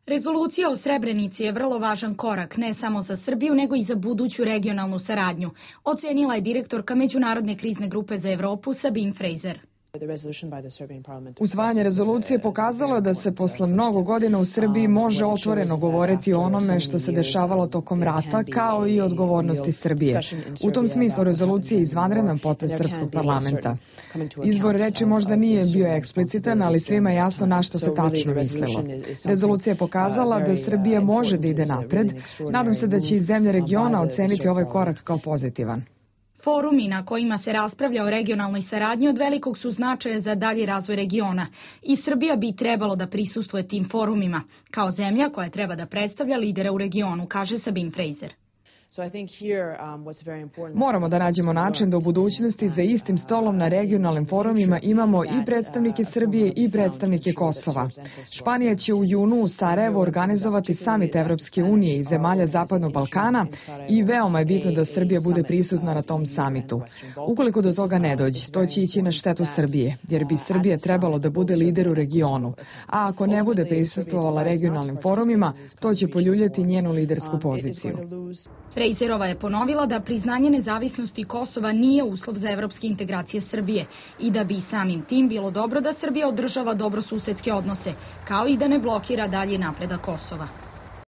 Rezolucija o Srebrenici je vrlo važan korak ne samo za Srbiju, nego i za buduću regionalnu saradnju, ocenila je direktorka Međunarodne krizne grupe za Evropu Sabine Fraser. Usvajanje rezolucije pokazalo je da se posle mnogo godina u Srbiji može otvoreno govoriti o onome što se dešavalo tokom rata, kao i odgovornosti Srbije. U tom smislu rezolucija je izvanredan potez srpskog parlamenta. Izbor reči možda nije bio eksplicitan, ali svima je jasno na što se tačno mislilo. Rezolucija je pokazala da Srbija može da ide napred. Nadam se da će i zemlje regiona oceniti ovaj korak kao pozitivan. Forumi na kojima se raspravlja o regionalnoj saradnji od velikog su značaja za dalji razvoj regiona i Srbija bi trebalo da prisustvuje tim forumima, kao zemlja koja treba da predstavlja lidera u regionu, kaže Sabine Fraser. Moramo da nađemo način da u budućnosti za istim stolom na regionalnim forumima imamo i predstavnike Srbije i predstavnike Kosova. Španija će u junu u Sarajevu organizovati samit Evropske unije i zemalja Zapadnog Balkana i veoma je bitno da Srbija bude prisutna na tom samitu. Ukoliko do toga ne dođe, to će ići na štetu Srbije, jer bi Srbija trebalo da bude lider u regionu, a ako ne bude prisustvovala regionalnim forumima, to će poljuljati njenu lidersku poziciju. Fraserova je ponovila da priznanje nezavisnosti Kosova nije uslov za evropske integracije Srbije i da bi samim tim bilo dobro da Srbija održava dobrosusedske odnose, kao i da ne blokira dalji napredak Kosova.